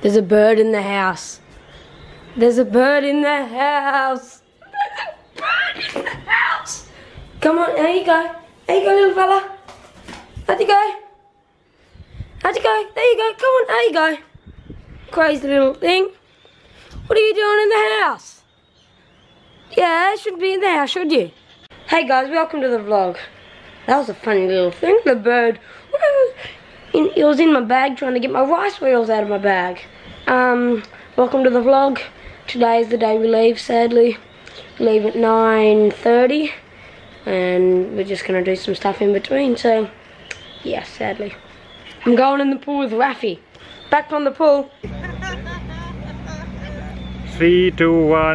There's a bird in the house. There's a bird in the house. There's a bird in the house. Come on, there you go. There you go, little fella. How'd you go? How'd you go? There you go. Come on, there you go. Crazy little thing. What are you doing in the house? Yeah, you shouldn't be in the house, should you? Hey guys, welcome to the vlog. That was a funny little thing. The bird, it was in my bag trying to get my rice wheels out of my bag. Welcome to the vlog. Today is the day we leave, sadly. We leave at 9:30 and we're just going to do some stuff in between, so yeah, sadly. I'm going in the pool with Raffy. Back from the pool. 3, 2, 1.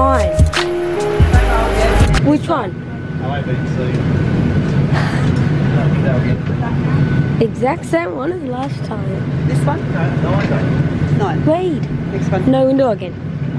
mine. Which one? Exact same one as last time. This one? No. Wait. Next one. No window again.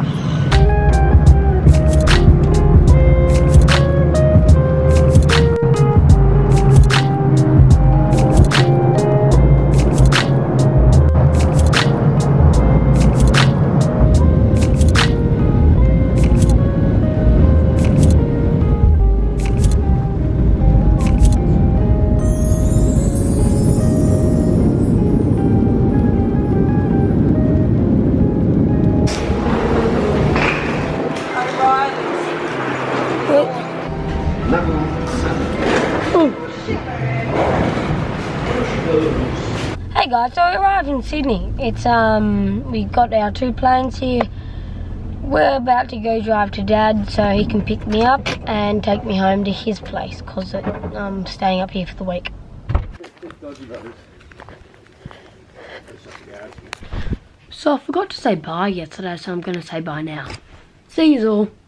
Hey guys, so we arrived in Sydney. It's we got our 2 planes here. We're about to go drive to Dad so he can pick me up and take me home to his place because I'm staying up here for the week. So I forgot to say bye yesterday, so I'm going to say bye now. See you all.